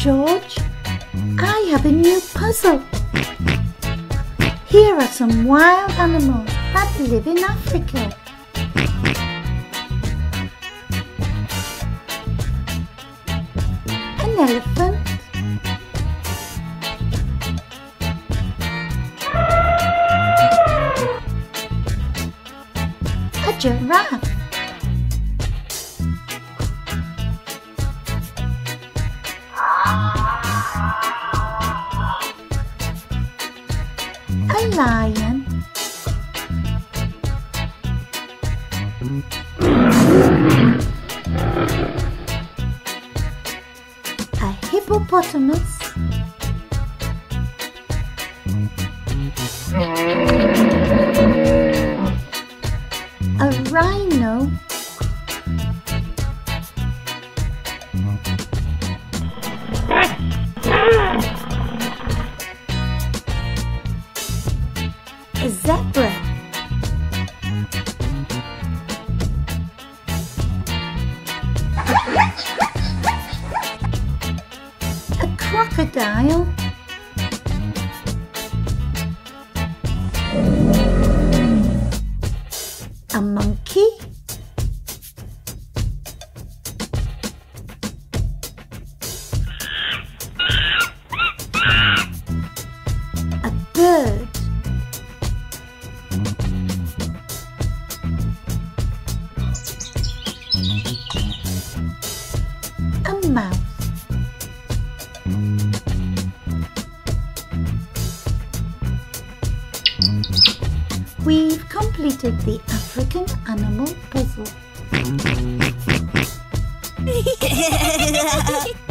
George. I have a new puzzle. Here are some wild animals that live in Africa. An elephant, a giraffe, a lion, a hippopotamus, a rhino, a zebra, a crocodile, a monkey, a bird, a mouse. We've completed the African animal puzzle.